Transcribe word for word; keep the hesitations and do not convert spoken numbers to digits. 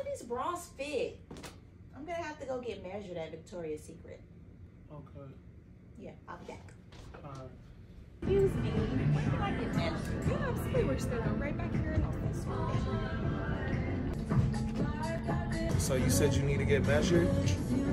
these bras fit? I'm gonna have to go get measured at Victoria's Secret. Okay. Yeah, I'll be back. Alright. Excuse me. When can I get measured? Yeah, absolutely. We're still going right back here in office. So you said you need to get measured?